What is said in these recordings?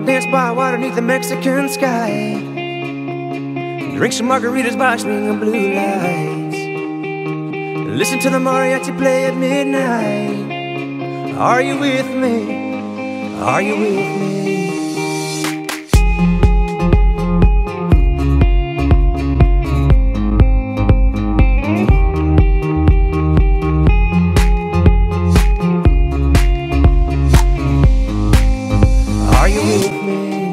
dance by water beneath the Mexican sky. Drink some margaritas by swinging blue lights. Listen to the mariachi play at midnight. Are you with me? Are you with me? Are you with me?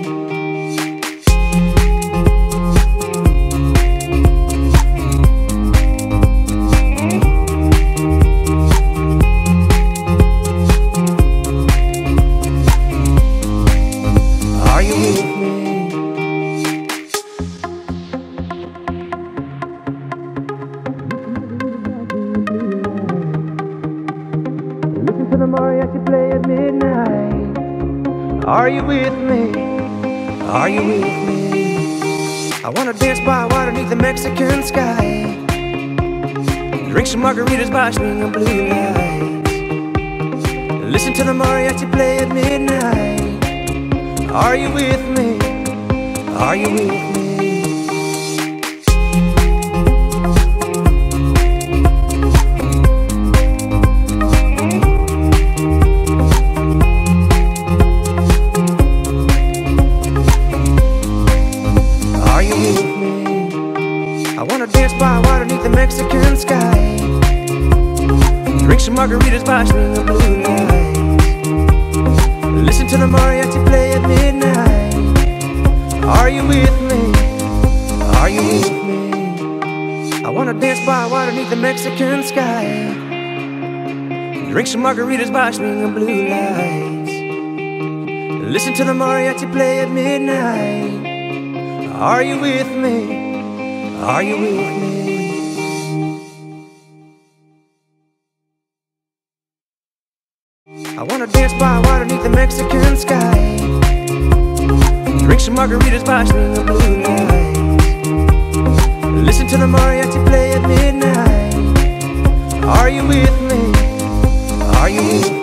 Listen to the mariachi play at midnight. Are you with me? Are you with me? I wanna dance by water beneath the Mexican sky. Drink some margaritas by swinging blue lights. Listen to the mariachi play at midnight. Are you with me? Are you with me? I wanna dance by water beneath the Mexican sky. Drink some margaritas by swinging blue lights. Listen to the mariachi play at midnight. Are you with me? Are you with me? I wanna dance by water beneath the Mexican sky. Drink some margaritas by swinging blue lights. Listen to the mariachi play at midnight. Are you with me? Are you with me? I wanna dance by water beneath the Mexican sky. Drink some margaritas by swinging blue lights. Listen to the mariachi play at midnight. Are you with me? Are you with me?